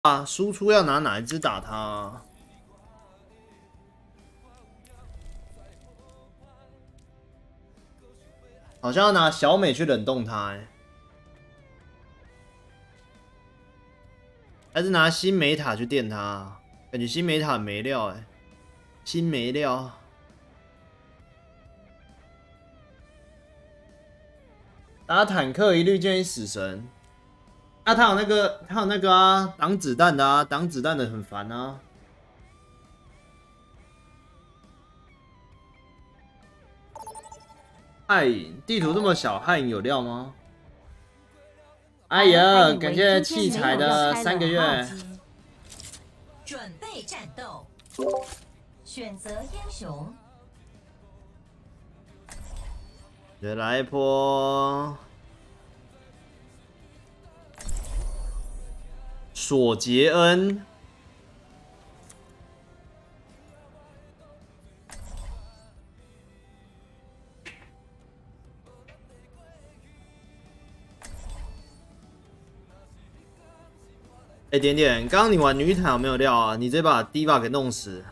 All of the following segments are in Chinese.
啊，输出要拿哪一只打他、啊？好像要拿小美去冷冻他、欸，还是拿新美塔去电他、啊？感觉新美塔没料哎、欸，新没料。打坦克一律建议死神。啊，他有那个啊，挡子弹的啊，挡子弹的很烦啊。暗影地图这么小，暗影有料吗？哎呀，感谢器材的3个月。 准备战斗，选择英雄。 再来一波。索杰恩，哎、点点，刚刚你玩女坦有没有料啊？你这把第一把给弄死。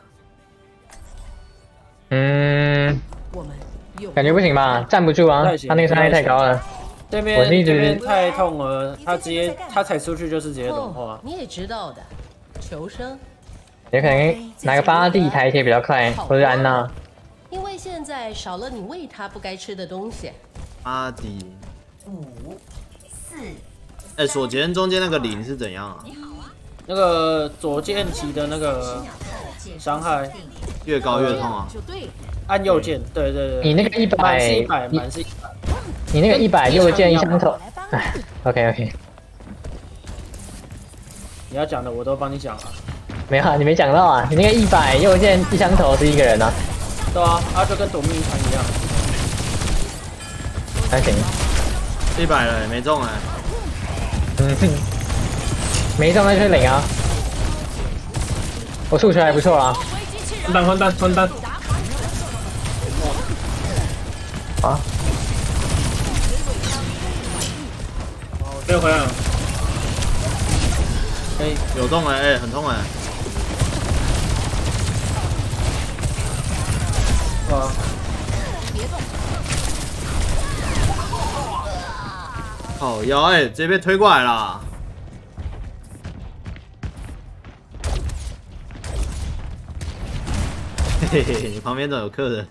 感觉不行吧，站不住啊，他那个伤害太高了。 这边太痛了，他踩出去就是直接融化。 你也知道的，求生。 有可能拿个巴蒂抬铁比较快，或者安娜。 因为现在少了你喂他不该吃的东西。 巴蒂。 5、4。 哎，索杰恩中间那个0是怎样啊？ 那个左键击的那个伤害越高越痛啊！ 按右键，对对对。 你那个100， 满是100。 你那个100右键一枪头。哎 ，OK。 你要讲的我都帮你讲了。 没有啊，你没讲到啊！你那个100右键一枪头是1个人啊。 对啊，就跟夺命一团一样。 还行。 100了，没中哎。 没中那就是0啊。我数学还不错啊。 换弹。 啊！ 我这回来了。 哎，有痛哎，很痛哎。 哇！ 靠腰哎，直接被推过来了。嘿嘿嘿，你旁边怎么有客人？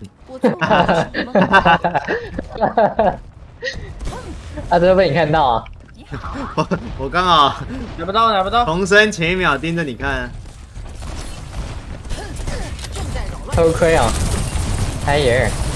这都被你看到啊！ 我刚好拿不到。 重生前1秒盯着你看。 偷窥啊！哎呀！